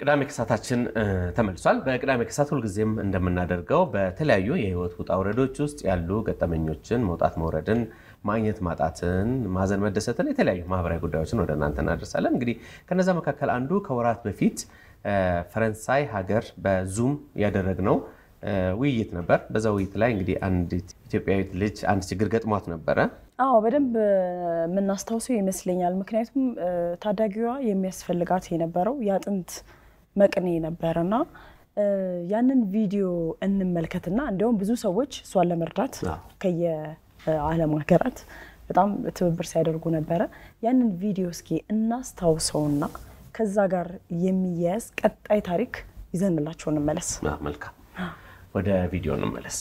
ቅዳሜ ከሰዓታችን ተመልሷል በቅዳሜ ከሰዓት ሁሉ ጊዜም እንደምናደርገው በተለያዩ የህይወት ውጣ ውረዶች ውስጥ ያሉ ገጠመኞችን መውጣት መውረድን ማግኘት ማጣትን ማዘን መደሰትን የተለያዩ ማህበራዊ ጉዳዮችን ወደ እናንተ እናደርሳለን እንግዲህ ከነዛ መካከል አንዱ ከወራት በፊት ፈረንሳይ ሀገር በዙም ያደረግነው ውይይት ነበር በዛ ውይይት ላይ እንግዲህ አንድ ኢትዮጵያዊት ልጅ አንድ ችግር ገጥሟት ነበር በደንብ ምናስተውሰው ይመስለኛል ምክንያቱም ታዳጊዋ የሚያስፈልጋት የነበረው ያጥንት መቅኔ ነበርና ያንን ቪዲዮ እንመልከትና እንደውም ብዙ ሰዎች እሷን ለመርዳት ከየዓለም ሀገራት በጣም ትብብር ሲያደርጉ ነበር ያንን ቪዲዮ እስኪ እናስተውሰውና ከዛ ጋር የሚያያዝ ቀጣይ ታሪክ ይዘንላችሁ እንመለስ መልካም ወደ ቪዲዮ እንመለስ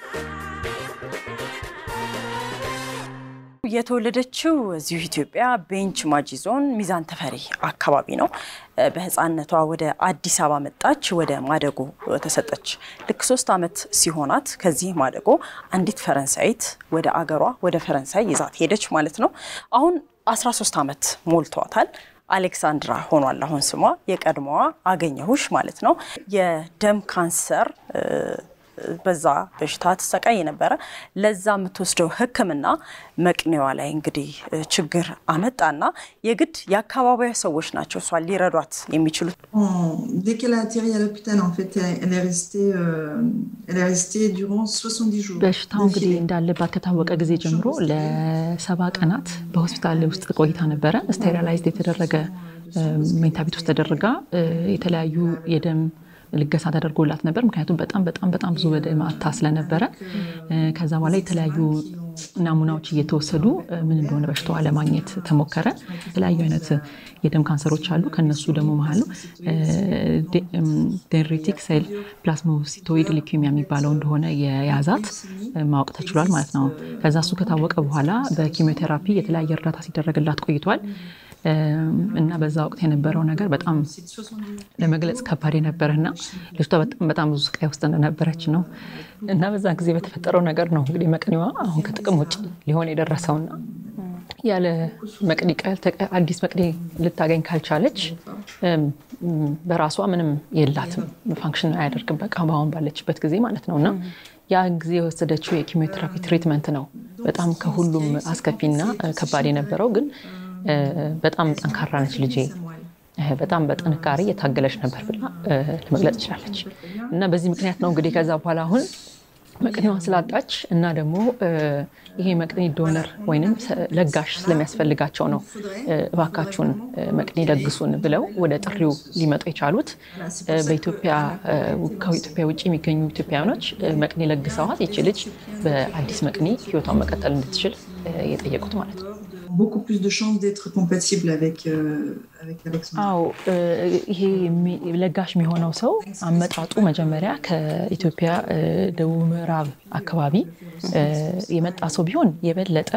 የተወለደችው እዚሁ ኢትዮጵያ ቤንች ማጂ ዞን ሚዛን ተፈሪ አካባቢ ነው በህፃንነቷ ወደ አዲስ አበባ መጣች ወደ ማደጎ ተሰጠች ልክ 3 አመት ሲሆናት ከዚህ ማደጎ አንዲት ፈረንሳይት ወደ አገሯ ወደ ፈረንሳይ ይዛት ሄደች ማለት ነው አሁን 13 አመት ሞልቷታል አሌክሳንድራ ሆኗል አሁን ስሟ የቀድሞዋ አገኘሁሽ ማለት ነው የደም ካንሰር በዛ በሽታ ተሰቃይ ነበር ለዛ ምትወስደው ህክምና መቅኔዋ ላይ እንግዲህ ችግር አመጣና የግድ ያካባቢው ሰዎች ናቸው እሷ ሊረዷት የሚችሉት dès qu'elle a atterri à l'hôpital en fait elle est restée durant 70 jours በሽታው እንግዲህ እንዳለባት ከታወቀ ጊዜ ጀምሮ ለ7 ቀናት በሆስፒታል ውስጥ ቆይታ ነበር ስቴሪላይዝድ የተደረገ ሜንታ ቤት ውስጥ ተደረጋ የተለያዩ የደም ልገሳ ተደርጎላት ነበር ምክንያቱም በጣም ብዙ በደም አታ ስለነበረ ከዛ በኋላ የተለያዩ ናሙናዎች እየተወሰዱ ምን እንደሆነ በሽታው ለማግኘት ተሞከረ የተለያዩ አይነት የደም ካንሰሮች አሉ ከነሱ ደግሞ መሐሉ ዴንድሪቲክ ሴል ፕላዝሞሲቶይድ ሊዩኬሚያ የሚባለው እንደሆነ የያዛት ማወቅ ተችሏል ማለት ነው ከዛ እሱ ከታወቀ በኋላ በኪሞቴራፒ የተለያየ እርዳታ ሲደረግላት ቆይቷል እና በዛ ወቅት የነበረው ነገር በጣም ለመግለጽ ከባድ ነበርና ልጅቷ በጣም ብዙ ስቃይ ውስጥ ነበረች ነው እና በዛ ጊዜ በተፈጠረው ነገር ነው እንግዲህ መቅኔዋ አሁን ከጥቅም ውጭ ሊሆን የደረሰውና ያለ መቅኔ አዲስ መቅኔ ልታገኝ ካልቻለች በራሷ ምንም የላትም ፋንክሽን አያደርግም በቃ ባሁን ባለችበት ጊዜ ማለት ነውና ያ ጊዜ ወሰደችው የኪሞቴራፒ ትሪትመንት ነው በጣም ከሁሉም አስከፊና ከባድ የነበረው ግን በጣም ጠንካራ ነች ልጄ በጣም በጥንካሬ የታገለች ነበር ብላ ለመግለጽ ይችላልች እና በዚህ ምክንያት ነው እንግዲህ ከዛ በኋላ አሁን መቅኔዋን ስላጣች እና ደግሞ ይሄ መቅኔ ዶነር ወይንም ለጋሽ ስለሚያስፈልጋቸው ነው እባካችሁን መቅኔ ደግሱን ብለው ወደ ጥሪው ሊመጡ የቻሉት በኢትዮጵያ ከኢትዮጵያ ውጪ የሚገኙ ኢትዮጵያኖች መቅኔ ለግሰዋት ይቺ ልጅ በአዲስ መቅኔ ህይወቷን መቀጠል እንድትችል የጠየቁት ማለት ነው beaucoup plus de chances d'être compatible avec Alexandre. ይሄ ለጋሽ የሚሆነው ሰው አመጣጡ መጀመሪያ ከኢትዮጵያ ደቡብ ምዕራብ አካባቢ የመጣ ሰው ቢሆን የበለጠ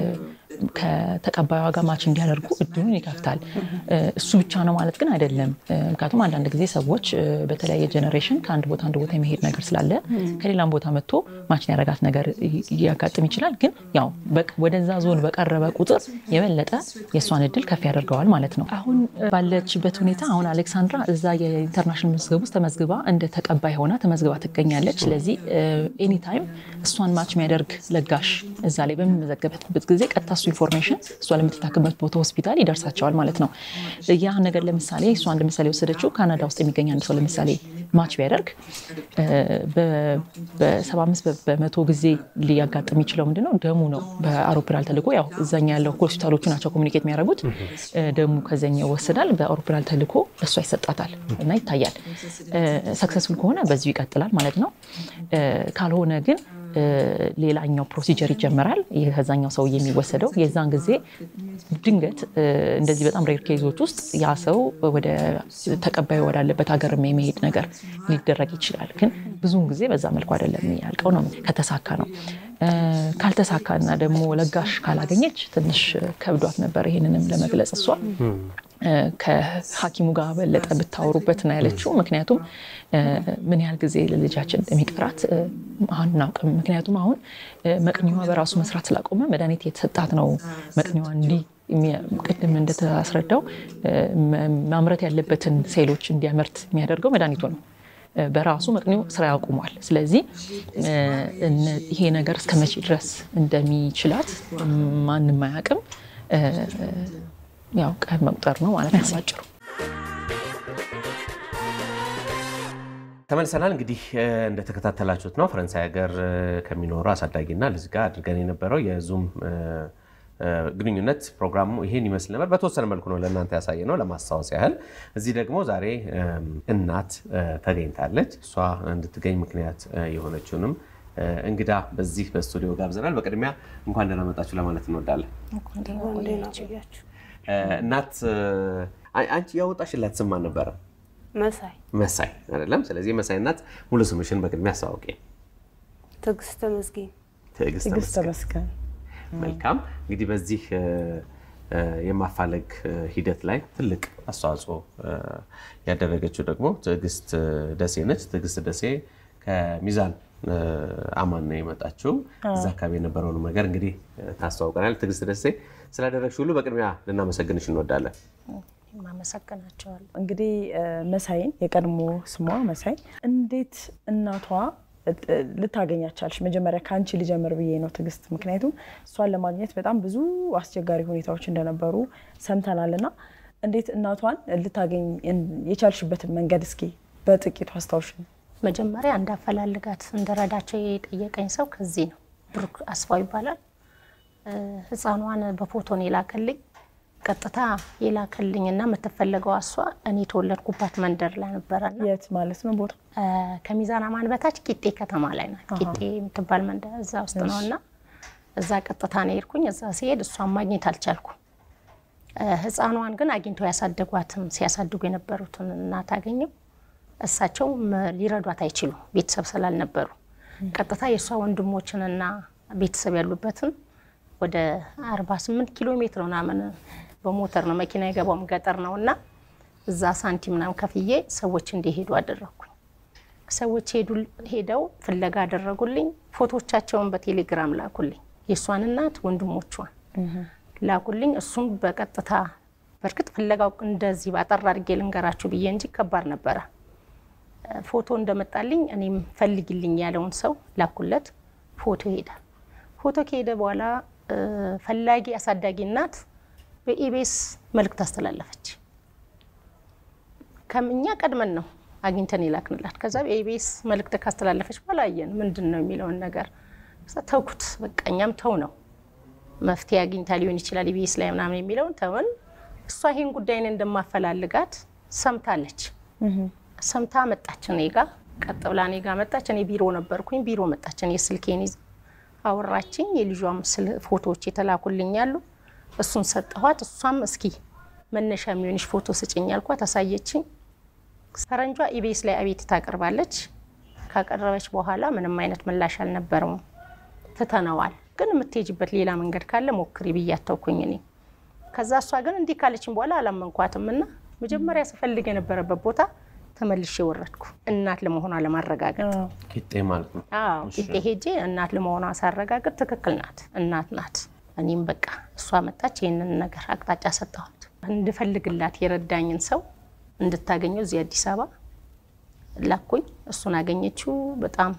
ከተቀባዩ ጋር ማች እንዲያደርጉ እድሉን ይከፍታል እሱ ብቻ ነው ማለት ግን አይደለም ምክንያቱም አንድ ጊዜ ሰዎች በተለያየ ጄነሬሽን ከአንድ ቦታ አንድ ቦታ የሚሄድ ነገር ስላለ ከሌላም ቦታ መጥቶ ማች ያደርጋት ነገር ያጋጥም ይችላል ግን ያው ወደዛ ዞን በቀረበ ቁጥር የበለጠ የሷን እድል ከፍ ያደርገዋል ማለት ነው አሁን ባለችበት ሁኔታ አሁን አሌክሳንድራ እዛ የኢንተርናሽናል መዝገብ ውስጥ ተመዝግባ እንደ ተቀባይ ሆና ተመዝግባ ትገኛለች ስለዚህ ኤኒ ታይም እሷን ማች የሚያደርግ ለጋሽ እዛ ላይ በሚመዘገብበት ጊዜ ቀጥታ ኢንፎርሜሽን እሷ ለምትታከምበት ቦታ ሆስፒታል ይደርሳቸዋል ማለት ነው ያ ነገር ለምሳሌ እሷ አንድ ምሳሌ ወሰደችው ካናዳ ውስጥ የሚገኝ አንድ ሰው ለምሳሌ ማች ቢያደርግ በ75% ጊዜ ሊያጋጥም ይችላል ምንድነው ደሙ ነው በአውሮፕላን ተልኮ ያው እዛኛ ያለው ሆስፒታሎቹ ናቸው ኮሙኒኬት የሚያደርጉት ደሙ ከዘኛው ወሰዳል በአውሮፕላን ተልኮ ለሷ ይሰጣታል እና ይታያል ሰክሰስፉል ከሆነ በዚሁ ይቀጥላል ማለት ነው ካልሆነ ግን ሌላኛው ፕሮሲጀር ይጀምራል የዛኛው ሰው የሚወሰደው የዛን ጊዜ ድንገት እንደዚህ በጣም ሬር ኬዞች ውስጥ ያ ሰው ወደ ተቀባዩ ወዳለበት ሀገር የሚሄድ ነገር ሊደረግ ይችላል ግን ብዙውን ጊዜ በዛ መልኩ አይደለም ያልቀው ነው ከተሳካ ነው ካልተሳካና ደግሞ ለጋሽ ካላገኘች ትንሽ ከብዷት ነበር ይሄንንም ለመግለጽ እሷ ከሐኪሙ ጋር በለጠ ብታወሩበት ነው ያለችው ምክንያቱም ምን ያህል ጊዜ ለልጃችን እንደሚቀራት ምክንያቱም አሁን መቅኔዋ በራሱ መስራት ስላቆመ መድኃኒት የተሰጣት ነው መቅኔዋ ቅድም እንደተስረዳው ማምረት ያለበትን ሴሎች እንዲያመርት የሚያደርገው መድኃኒቱ ነው በራሱ መቅኒው ስራ ያቆማል ስለዚህ ይሄ ነገር እስከመቼ ድረስ እንደሚችላት ማንንም አያውቅም ያው ቀን መቁጠር ነው ማለት ነው ባጭሩ ተመልሰናል እንግዲህ እንደተከታተላችሁት ነው ፈረንሳይ ሀገር ከሚኖሩ አሳዳጊና ልጅ ጋር አድርገን የነበረው የዙም ግንኙነት ፕሮግራሙ ይሄን ይመስል ነበር በተወሰነ መልኩ ነው ለእናንተ ያሳየነው ለማስተዋወስ ያህል እዚህ ደግሞ ዛሬ እናት ተገኝታለች እሷ እንድትገኝ ምክንያት የሆነችውንም እንግዳ በዚህ በስቱዲዮ ጋብዘናል በቅድሚያ እንኳን ደህና መጣችሁ ለማለት እንወዳለን እንኳን ደህና ቆያችሁ እናት አንቺ ያወጣሽላት ስም ማን ነበር መሳይ አይደለም ስለዚህ መሳይ እናት ሙሉ ስምሽን በቅድሚያ አስተዋውቂ ትዕግስት ተመስገን መልካም እንግዲህ በዚህ የማፋለግ ሂደት ላይ ትልቅ አስተዋጽኦ ያደረገችው ደግሞ ትዕግስት ደሴ ነች ትዕግስት ደሴ ከሚዛን አማን ነው የመጣችው እዛ አካባቢ የነበረው ነገር እንግዲህ ታስተዋውቀናል ትዕግስት ደሴ ስላደረግሽው ሁሉ በቅድሚያ ልናመሰግንሽ እንወዳለን ማመሰግናቸዋለሁ እንግዲህ መሳይን የቀድሞ ስሟ መሳይ እንዴት እናቷ ልታገኛቻልሽ መጀመሪያ ካንቺ ልጀምር ብዬ ነው ትዕግስት ምክንያቱም እሷን ለማግኘት በጣም ብዙ አስቸጋሪ ሁኔታዎች እንደነበሩ ሰምተናልና እንዴት እናቷን ልታገኝ የቻልሽበትን መንገድ እስኪ በጥቂቱ አስተዋውሽ መጀመሪያ እንዳፈላልጋት እንደረዳቸው የጠየቀኝ ሰው ከዚህ ነው ብሩክ አስፋው ይባላል ህፃኗን በፎቶ ነው የላከልኝ ቀጥታ የላከልኝና መተፈለገው አሷ እኔ ተወለድኩባት መንደር ላይ ነበርና የት ማለት ነው ቦታ ከሚዛን አማን በታች ቂጤ ከተማ ላይ ነው ቂጤ የምትባል መንደር እዛ ውስጥ ነውና እዛ ቀጥታ ነው የሄድኩኝ እዛ ሲሄድ እሷን ማግኘት አልቻልኩም ህፃኗን ግን አግኝተው ያሳደጓትም ሲያሳድጉ የነበሩትን እናት አገኘው እሳቸው ሊረዷት አይችሉ ቤተሰብ ስላልነበሩ ቀጥታ የሷ ወንድሞችንና ቤተሰብ ያሉበትን ወደ 48 ኪሎ ሜትር ምናምን በሞተር ነው መኪና ይገባውም ገጠር ነውና እዛ ሳንቲምና ከፍዬ ሰዎች እንዲሄዱ አደረኩኝ ሰዎች ሄደው ፍለጋ አደረጉልኝ ፎቶዎቻቸውን በቴሌግራም ላኩልኝ የሷን እናት ወንድሞቿን ላኩልኝ እሱም በቀጥታ በርክት ፍለጋው እንደዚህ ባጠራ አድርጌ ልንገራችሁ ብዬ እንጂ ከባድ ነበር ፎቶ እንደመጣልኝ እኔም ፈልግልኝ ያለውን ሰው ላኩለት ፎቶ ሄደ ፎቶ ከሄደ በኋላ ፈላጊ አሳዳጊ እናት በኢቢኤስ መልእክት አስተላለፈች ከምኛ ቀድመን ነው አግኝተን ይላክንላት ከዛ በኢቢኤስ መልእክት ካስተላለፈች በኋላ አየን ምንድነው የሚለው ነገር ተውኩት በቃኛም ተው ነው መፍትሄ አግኝታ ሊሆን ይችላል ኢቢኤስ ላይ ምናምን የሚለው ተውን እሷ ይሄን ጉዳይን እንደማፈላልጋት ሰምታለች ሰምታ መጣች እኔጋ ቀጥ ብላ እኔጋ መጣች እኔ ቢሮ ነበርኩኝ ቢሮ መጣች እኔ ስልኬን ይዛ አወራችኝ የልጇም ፎቶዎች የተላኩልኛሉ እሱን ሰጠኋት እሷም እስኪ መነሻ የሚሆንሽ ፎቶ ስጭኝ አልኳት አሳየችኝ ፈረንጇ ኢቢኤስ ላይ አቤት ታቀርባለች ካቀረበች በኋላ ምንም አይነት ምላሽ አልነበረም ተተናዋል ግን የምትሄጂበት ሌላ መንገድ ካለ ሞክሪ ብያተውኩኝ እኔ ከዛ እሷ ግን እንዲ ካለችኝ በኋላ አላመንኳትምና መጀመሪያ ስፈልግ የነበረበት ቦታ ተመልሼ ወረድኩ እናት ለመሆኗ ለማረጋገጥ ቂጤ ማለት ነው አዎ ቂጤ ሄጄ እናት ለመሆኗ ሳረጋግጥ ትክክል ናት እናት ናት እኔም በቃ እሷ መጣች ይሄንን ነገር አቅጣጫ ሰጣሁት እንድፈልግላት የረዳኝን ሰው እንድታገኘው እዚህ አዲስ አበባ ላኩኝ እሱን አገኘችው በጣም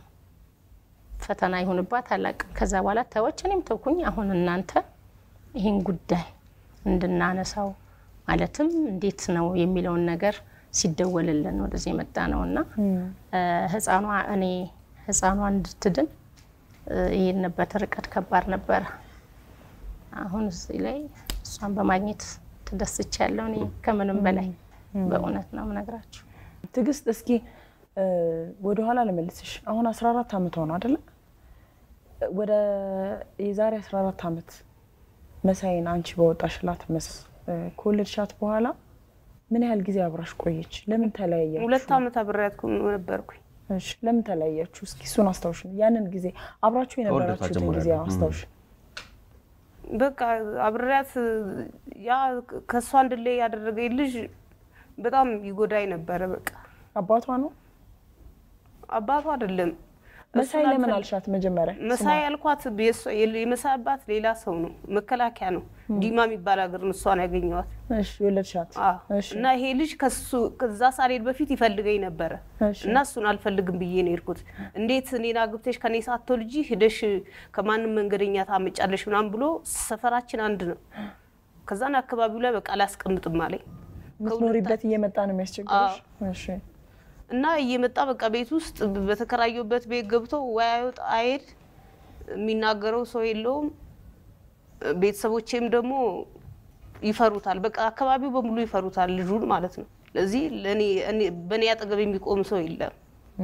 ፈተና ይሁንባት አላቅ ከዛ በኋላ ተወች እኔም ተውኩኝ አሁን እናንተ ይሄን ጉዳይ እንድናነሳው ማለትም እንዴት ነው የሚለውን ነገር ሲደወልልን ወደዚህ መጣ ነውና ህፃኗ እኔ ህፃኗ እንድትድን የነበረ ርቀት ከባድ ነበር አሁን እዚህ ላይ እሷን በማግኘት ተደስቻለሁ እኔ ከምንም በላይ በእውነት ነው ምነግራችሁ ትዕግስት እስኪ ወደ ኋላ ለመልስሽ አሁን 14 አመት ሆነ አይደል ወደ የዛሬ 14 አመት መሳይን አንቺ በወጣሽላት ኮሌጅሻት በኋላ ምን ያህል ጊዜ አብራሽ ቆየች ለምን ተለያያችሁ 2 አመት አብሬያት ነበርኩ እሺ ለምን ተለያያችሁ እስኪ እሱን አስተውሽ ያንን ጊዜ አብራችሁ የነበራችሁት ጊዜ አስተውሽ በቃ አብሬያት ያ ከሷ እንድለይ ያደረገኝ ልጅ በጣም ይጎዳይ ነበር በቃ አባቷ ነው አባቷ አይደለም መሳይ ለምን አልሻት መጀመሪያ መሳይ አልኳት የመሳባት ሌላ ሰው ነው መከላከያ ነው ዲማ የሚባል ሀገር ነው እሷን ያገኘዋት እሺ ወለድሻት እሺ እና ይሄ ልጅ ከዛ ሳልሄድ በፊት ይፈልገኝ ነበር እና እሱን አልፈልግም ብዬ ነው የሄድኩት እንዴት እኔና ግብተሽ ከኔ ሳትወልጂ ሄደሽ ከማንም መንገደኛ ታመጫለሽ ምናምን ብሎ ሰፈራችን አንድ ነው ከዛና አካባቢው ላይ በቃ አላስቀምጥም አለኝ ምትኖሪበት እየመጣ ነው የሚያስቸግርሽ እሺ እና እየመጣ በቃ ቤት ውስጥ በተከራዩበት ቤት ገብቶ ወያዩት አይድ የሚናገረው ሰው የለውም ቤተሰቦቼም ደግሞ ይፈሩታል በቃ አካባቢው በሙሉ ይፈሩታል ልጁን ማለት ነው ለዚህ በኔ አጠገብ የሚቆም ሰው የለም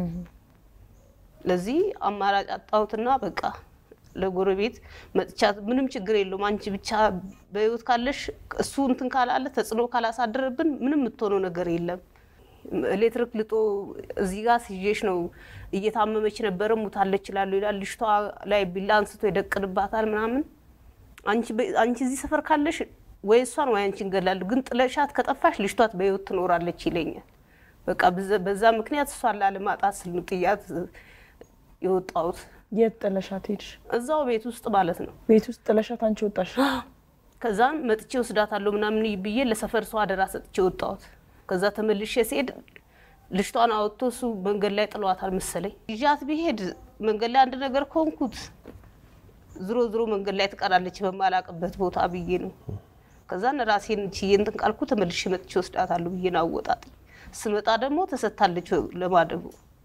ለዚህ አማራጭ አጣውትና በቃ ለጎረቤት መጥቻት ምንም ችግር የለውም አንቺ ብቻ በህይወት ካለሽ እሱ እንትን ካላለ ተጽኖ ካላሳደረብን ምንም ምትሆነው ነገር የለም ኤሌክትሪክ ልጦ እዚህ ጋር ሲጄሽ ነው እየታመመች ነበር ሙታለች ይላል ይላል ልጅቷ ላይ ቢላ አንስቶ ይደቅንባታል ምናምን አንቺ እዚህ ሰፈር ካለሽ ወይ እሷን ወይ አንቺን ገላል ግን ጥለሻት ከጠፋሽ ልጅቷት በህይወት ትኖራለች ይለኛል በቃ በዛ ምክንያት እሷን ላለማጣት ስልምጥያት ይወጣውት የጥለሻት ሄድሽ እዛው ቤት ውስጥ ማለት ነው ቤት ውስጥ ጥለሻት አንቺ ወጣሽ ከዛን መጥቼ ወስዳታለሁ ምናምን ይብዬ ለሰፈር ሰው አደራ ሰጥቼ ወጣውት ከዛ ተመልሼ ሲሄድ ልጅቷን አውጥቶሱ መንገድ ላይ ጥሏታል መሰለኝ ይጃት ቢሄድ መንገድ ላይ አንድ ነገር ኮንኩት ዝሮ መንገድ ላይ ተቀራለች በማላቀበት ቦታ ብዬ ነው ከዛን ራሴን እንትን ቃልኩ ተመልሼ መጥቼ ወስዳታለሁ ብዬ ነው አወጣጥ ስመጣ ደግሞ ተሰጣለች ለማደጉ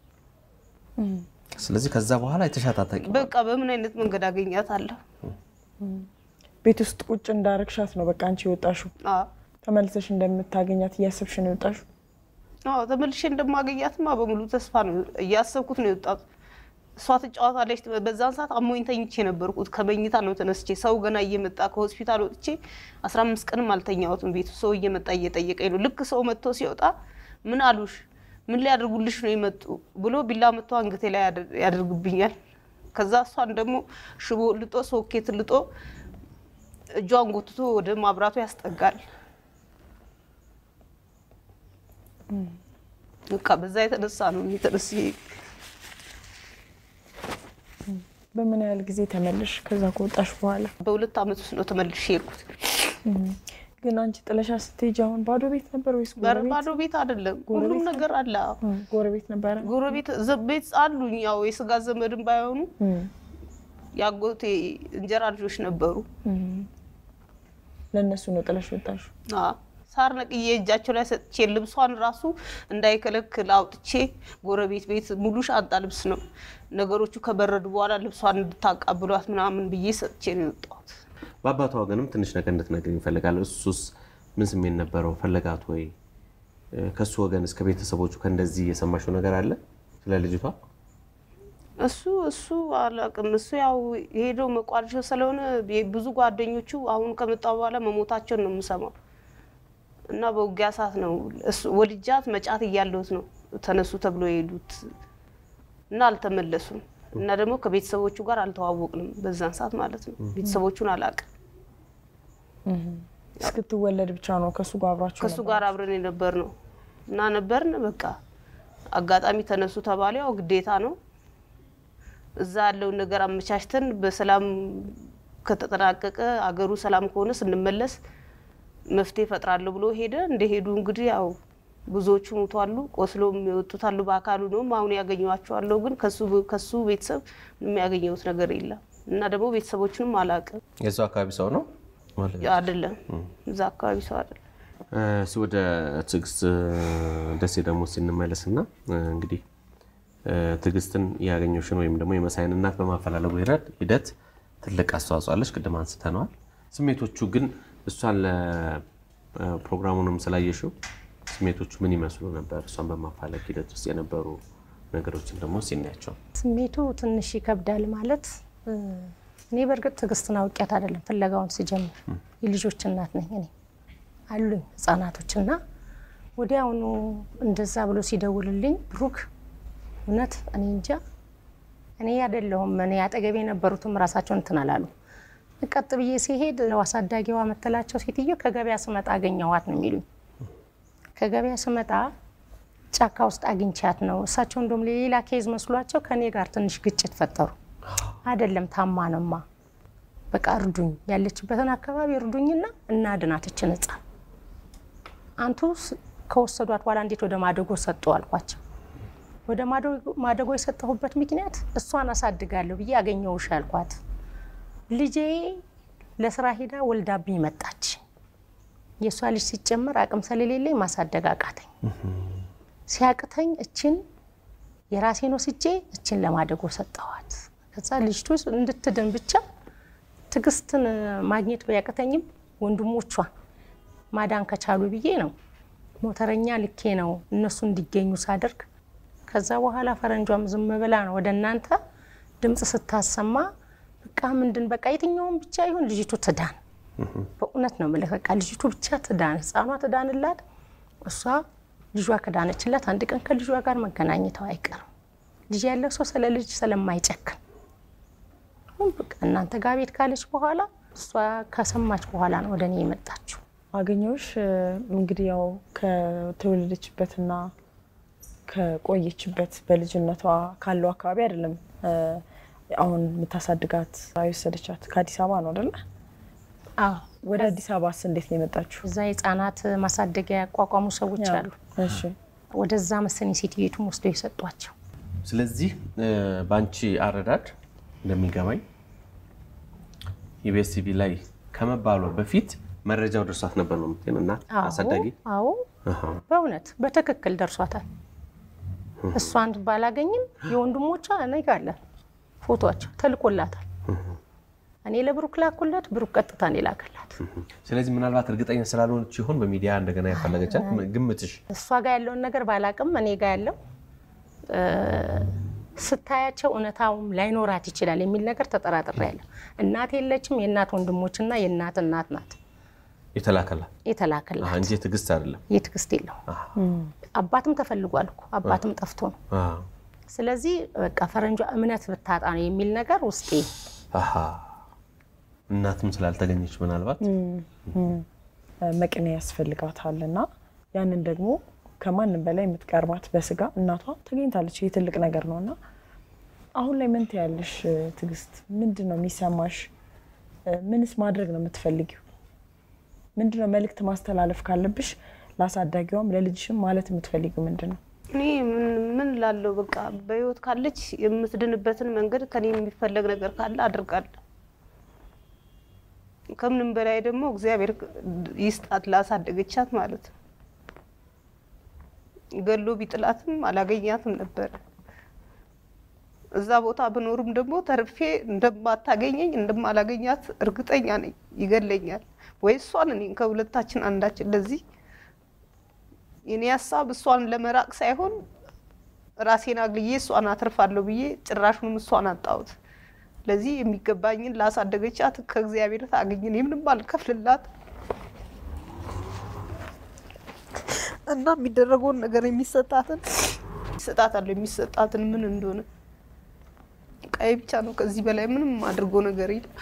ስለዚህ ከዛ በኋላ የተሻታታቂ በቃ በምን አይነት መንገድ አገኛታለሁ ቤት ውስጥ ቁጭ እንዳረክሻት ነው በቃ አንቺ ወጣሽው ተመልሰሽ እንደምታገኛት ያሰብሽ ነው ወጣሽ ተመልሼ እንደማገኛትማ በሙሉ ተስፋ ነው ያሰብኩት ነው ወጣት እሷ ተጫዋታለች በዛን ሰዓት አሞኝ ተኝቼ ነበርኩት ከመኝታ ነው ተነስቼ ሰው ገና እየመጣ ከሆስፒታል ወጥቼ 15 ቀንም አልተኛሁትም ቤቱ ሰው እየመጣ እየጠየቀኝ ነው ልክ ሰው መጥቶ ሲወጣ ምን አሉሽ ምን ሊያደርጉልሽ ነው ይመጡ ብሎ ቢላ መጥቶ አንገቴ ላይ ያደርግብኛል ከዛ እሷን ደግሞ ሽቦ ልጦ ሶኬት ልጦ እጇን ጎትቶ ወደ ማብራቱ ያስጠጋል በቃ በዛ የተነሳ ነው የተነሳ በምን ያህል ጊዜ ተመልሽ ከዛ ከወጣሽ በኋላ በሁለት አመት ውስጥ ነው ተመልሼ ሄድኩት ግን አንቺ ጥለሻ ስትሄጂ አሁን ባዶ ቤት ነበር ወይስ ጎረቤት ባዶ ቤት አይደለም ሁሉም ነገር አለ ጎረቤት ነበር ጎረቤት ዘቤት አሉኝ ያው የስጋ ዘመድም ባይሆኑ ያጎቴ እንጀራ ልጆች ነበሩ ለነሱ ነው ጥለሽ ወጣሽ ሳር ነቅዬ እጃቸው ላይ ሰጥቼ ልብሷን ራሱ እንዳይከለክል አውጥቼ ጎረቤት ቤት ሙሉ ሻንጣ ልብስ ነው ነገሮቹ ከበረዱ በኋላ ልብሷን እንድታቃብሏት ምናምን ብዬ ሰጥቼ ነው የወጣሁት ባባቷ ወገንም ትንሽ ነገር እንድትነግሪኝ ይፈልጋል እሱስ ምን ስሜት ነበረው ፈለጋት ወይ ከሱ ወገን እስከ ቤተሰቦቹ ከእንደዚህ የሰማሽው ነገር አለ ስለ ልጅቷ እሱ አላቅም እሱ ያው ሄዶ መቋርጆ ስለሆነ ብዙ ጓደኞቹ አሁን ከመጣው በኋላ መሞታቸው ነው የምሰማው እና በውጊያ ሰዓት ነው ወልጃት መጫት ይያለውት ነው ተነሱ ተብሎ ይሄዱት እና አልተመለሱም እና ደግሞ ከቤተሰቦቹ ጋር አልተዋወቅንም በዛን ሰዓት ማለት ነው ቤተሰቦቹን አላቀ እስክትወለድ ብቻ ነው ከሱ ጋር አብረን የነበር ነው እና ነበርን በቃ አጋጣሚ ተነሱ ተባለ ያው ግዴታ ነው እዛ ያለው ነገር አመቻችተን በሰላም ከተጠናቀቀ አገሩ ሰላም ከሆነ ስንመለስ መፍትሄ ፈጥራለሁ ብሎ ሄደ እንደሄዱ እንግዲህ ያው ብዙዎቹ ሞቷሉ ቆስሎም ይወጡታሉ በአካሉ ነው አሁን ያገኙዋቸዋለሁ ግን ከሱ ቤተሰብ የሚያገኙት ነገር የለም እና ደግሞ ቤተሰቦቹንም አላቀ የዛው አካባቢ ሰው ነው ማለት አይደለም እዛ አካባቢ ሰው አይደለም ወደ ትግስት ደስ ደግሞ ሲንመለስና እንግዲህ ትግስትን ያገኘሽን ወይም ደግሞ የመሳይን እናት በማፈላለጉ ሂደት ትልቅ አስተዋጽኦ አለሽ ቅድም አንስተናል ስሜቶቹ ግን እሷን ለፕሮግራሙንም ስላየሽው ስሜቶቹ ምን ይመስሉ ነበር እሷን በማፈላለግ ሂደት ውስጥ የነበሩ ነገሮችን ደግሞ ሲናያቸው ስሜቱ ትንሽ ይከብዳል ማለት እኔ በርግጥ ትግስትን አውቂያት አይደለም ፍለጋውን ሲጀምር የልጆች እናት ነኝ እኔ አሉኝ ህፃናቶችና ወዲያውኑ እንደዛ ብሎ ሲደውልልኝ ብሩክ እውነት እኔ እንጃ እኔ አይደለሁም እኔ አጠገቤ ነበሩትም ራሳቸውን ተናላሉ ቀጥ ብዬ ሲሄድ ለዋሳዳጊዋ መተላቸው ሴትዮ ከገበያ ስመጣ አገኘዋት ነው የሚሉኝ ከገበያ ስመጣ ጫካ ውስጥ አግኝቻት ነው እሳቸው እንደም ሌላ ኬዝ መስሏቸው ከኔ ጋር ትንሽ ግጭት ፈጠሩ አይደለም ታማነማ በቃ እርዱኝ ያለችበትን አካባቢ እርዱኝና እናድናትችን ህፃን አንቱስ ከወሰዷት በኋላ እንዴት ወደ ማደጎ ሰጠው አልኳቸው ወደ ማደጎ የሰጠሁበት ምክንያት እሷን አሳድጋለሁ ብዬ አገኘውሽ አልኳት ልጄ ለስራ ሄዳ ወልዳብኝ መጣች የሷ ልጅ ሲጨመር አቅም ስለሌለኝ ማሳደግ አቃተኝ ሲያቅተኝ እችን የራሴ ነው ስጄ እችን ለማደጎ ሰጠዋት ከዛ ልጅቱ እንድትድን ብቻ ትግስትን ማግኘት በያቅተኝም ወንድሞቿ ማዳን ከቻሉ ብዬ ነው ሞተረኛ ልኬ ነው እነሱ እንዲገኙ ሳደርግ ከዛ በኋላ ፈረንጇም ዝም ብላ ነው ወደናንተ ድምጽ ስታሰማ በቃ ምንድን በቃ የትኛውም ብቻ ይሁን ልጅቱ ትዳን በእውነት ነው ማለት በቃ ልጅቱ ብቻ ትዳን ህፃኗ ትዳንላት እሷ ልጇ ከዳነችላት አንድ ቀን ከልጇ ጋር መገናኘቷ አይቀርም ልጅ ያለው ሰው ስለ ልጅ ስለማይጨክን በቃ እናንተ ጋር ቤት ካለች በኋላ እሷ ከሰማች በኋላ ነው ወደኔ የመጣችው አገኘውሽ እንግዲህ ያው ከተወለደችበትና ከቆየችበት በልጅነቷ ካለው አካባቢ አይደለም አሁን መታሳድጋት አይወሰደቻት ከአዲስ አበባ ነው አይደል አዎ ወደ አዲስ አበባስ እንዴት ነው የመጣችው እዛ የጻናት ማሳደጊያ ያቋቋሙ ሰዎች አሉ እሺ ወደዛ መሰለኝ ሲቲቪቱም ወስዶ ይሰጧቸው ስለዚህ ባንቺ አረዳድ እንደሚገባኝ EBSTV ላይ ከመባሉ በፊት መረጃው ደርሷት ነበር ነው የምትይና አሳዳጊ አዎ በእውነት በትክክል ደርሷታል እሷን ባላገኝም የወንድሞቿ ነጋለ ፎቶአቸው ተልቆላታል እኔ ለብሩክ ላኩላት ብሩክ ቀጥታ ነው ላከላት ስለዚህ ምናልባት እርግጠኛ ስላልሆነች ይሆን በሚዲያ እንደገና ያፈለገቻት ግምትሽ እሷ ጋር ያለው ነገር ባላቅም እኔ ጋር ያለው ስታያቸው እነታውም ላይኖራት ይችላል የሚል ነገር ተጠራጥሬያለሁ እናት የለችም የእናት ወንድሞችና የእናት እናት ናት የተላከላት አንጂ ትግስት አይደለም የትግስት የለው አባትም ተፈልጓል እኮ አባትም ጠፍቶ ነው ስለዚህ በቃ ፈረንጇ እምነት ብታጣ ነው የሚል ነገር ውስጤ እናትም ስላልተገኘች ምናልባት መቅኔ ያስፈልጋታልና ያንን ደግሞ ከማንም በላይ የምትቀርባት በስጋ እናቷ ተገኝታለች የትልቅ ነገር ነውና አሁን ላይ ምን ትያለሽ ትግስት ምንድነው የሚሰማሽ ምንስ ማድረግ ነው የምትፈልጊው ምንድነው መልእክት ማስተላለፍ ካለብሽ ላሳዳጊዋም ለልጅሽም ማለት የምትፈልጊው ምንድነው እኔ ምን ላለው በቃ በህይወት ካለች የምትድንበትን መንገድ ከኔ የሚፈልግ ነገር ካለ አድርጋለሁ ከምንም በላይ ደግሞ እግዚአብሔር ይስጣት ላሳደገቻት ማለት ገሎ ቢጥላትም አላገኛትም ነበር እዛ ቦታ ብኖርም ደግሞ ተርፌ እንደማታገኘኝ እንደማላገኛት እርግጠኛ ነኝ ይገለኛል ወይ እሷን እኔ ከሁለታችን አንዳችን ለዚህ የኔ ሐሳብ እሷን ለመራቅ ሳይሆን ራሴን አግልዬ እሷን አትርፋለሁ ብዬ ጭራሹንም እሷን አጣውት ለዚህ የሚገባኝን ላሳደገቻት ከእግዚአብሔር ታገኝ እኔ ምንም አልከፍልላት እና የሚደረገውን ነገር የሚሰጣትን ምን እንደሆነ ቀይ ብቻ ነው ከዚህ በላይ ምንም አድርጎ ነገር የለም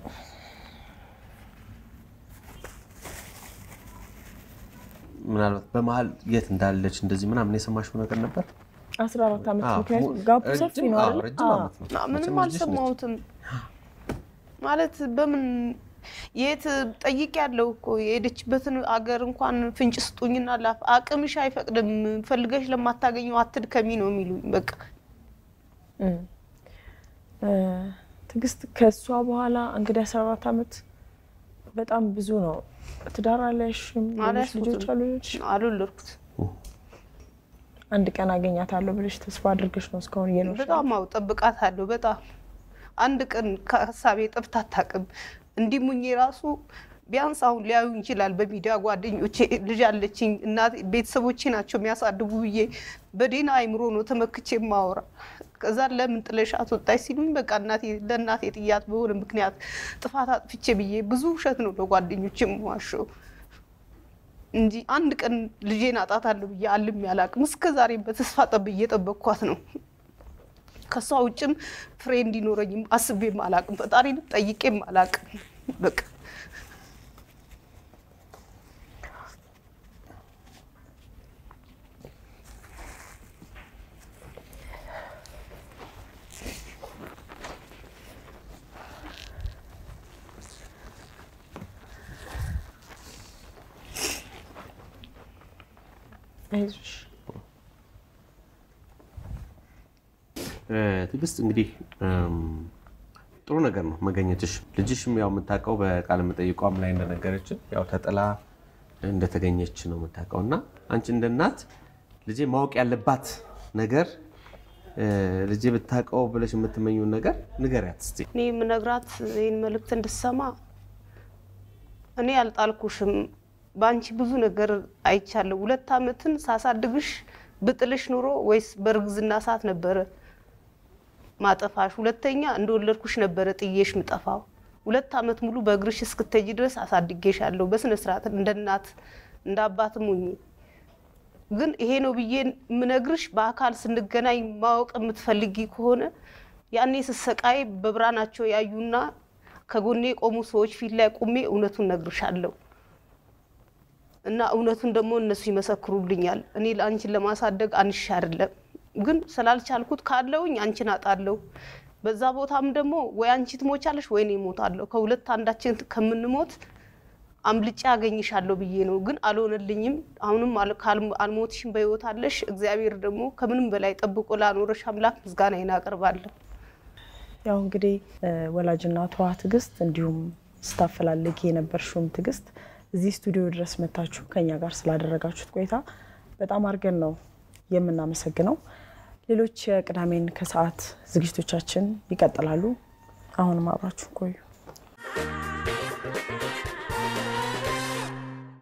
ምናልባት በመሃል የት እንዳለች እንደዚህ ምናምን የሰማሽው ነገር ነበር 14 አመት ምክንያቱም ጋፕ ሰፊ ነው አይደል ምንም አልሰማሁትም ማለት በምን የት ጠይቅ ያለው እኮ የሄደችበትን አገር እንኳን ፍንጭ ስጡኝና ላፍ አቅምሽ አይፈቅድም ፈልገሽ ለማታገኘው አትድከሚ ነው የሚሉኝ በቃ ትግስት ከሷ በኋላ እንግዲህ 14 አመት በጣም ብዙ ነው ትዳር አለሽም ልጆች አሉልኩት አንድ ቀን አገኛታለሁ ብለሽ ተስፋ አድርገሽ ነው እስካሁን እየኖርሽ በጣም አውጠብቃታለሁ በጣም አንድ ቀን ከሐሳቤ ጥፍታ ታቀም እንዲሙኝ ራሱ ቢያንስ አሁን ሊያዩ ይችላል በሚዲያ ጓደኞቼ ልጅ አለችኝ እና ቤተሰቦቼ ናቸው የሚያሳድጉ ብዬ በዲና አይምሮ ነው ተመክቼ ማወራ ከዛ ለምን ጥለሻት ወጣይ ሲሉኝ በቃ እናቴ ለእናቴ ጥያት በሆነ ምክንያት ጥፋት አጥፍቼ ብዬ ብዙ ውሸት ነው ለጓደኞቼ ማዋሸው እንጂ አንድ ቀን ልጄን አጣታለሁ ብዬ አልም ያላቅም እስከዛሬ በተስፋ ጠብዬ ጠበቅኳት ነው ከሷ ውጭም ፍሬንድ ይኖረኝም አስቤም አላቅም ፈጣሪን ጠይቄም አላቅም በቃ አይዞሽ ትግስት እንግዲህ ጥሩ ነገር ነው መገኘትሽ ልጅሽም ያው የምታውቀው በቃለ መጠይቋም ላይ እንደነገረችን ያው ተጥላ እንደተገኘች ነው የምታውቀውና አንቺ እንደ እናት ልጄ ማወቅ ያለባት ነገር ልጄ ብታውቀው ብለሽ የምትመኙን ነገር ንገሪያት እስቲ እኔ ምነግራት ይሄን መልእክት እንድትሰማ እኔ አልጣልኩሽም ባንቺ ብዙ ነገር አይቻለሁ 2 አመትን ሳሳድግሽ ብጥልሽ ኑሮ ወይስ በርግዝና ሰዓት ነበር ማጠፋሽ ሁለተኛ እንደወለድኩሽ ነበር ጥዬሽ ምጠፋው 2 አመት ሙሉ በእግርሽ እስክትጂ ድረስ አሳድጌሻለሁ በስነ ስርዓት እንደናት እንዳባትም ሁኚ ግን ይሄ ነው ብዬ ምነግርሽ በአካል ስንገናኝ ማወቅ የምትፈልጊ ከሆነ ያኔ ስሰቃይ በብራናቸው ያዩና ከጎኔ ቆሙ ሰዎች ፊት ላይ ቆሜ እውነቱን ነግርሻለሁ እና እውነቱን ደግሞ እነሱ ይመሰክሩልኛል እኔ ለአንቺን ለማሳደግ አንሽ አይደለም ግን ስላልቻልኩት ካለውኝ አንቺን አጣለው በዛ ቦታም ደግሞ ወይ አንቺ ትሞቻለሽ ወይ እኔ ሞታለሁ ከሁለት አንዳችን ከምንሞት አምልጬ አገኝሻለሁ ብዬ ነው ግን አልሆነልኝም አሁንም አልሞትሽም በህይወት አለሽ እግዚአብሔር ደግሞ ከምንም በላይ ጠብቆ ላኖርሽ አምላክ ምስጋና ይናቀርባለሁ ያው እንግዲህ ወላጅናቷ ትግስት እንዲሁም ስታፈላልጊ የነበርሽውም ትግስት እዚህ ስቱዲዮ ድረስ መጣችሁ ከኛ ጋር ስላደረጋችሁት ቆይታ በጣም አርገን ነው የምናመሰግነው ሌሎች የቅዳሜን ከሰዓት ዝግጅቶቻችን ይቀጥላሉ አሁንም አብራችሁ ቆዩ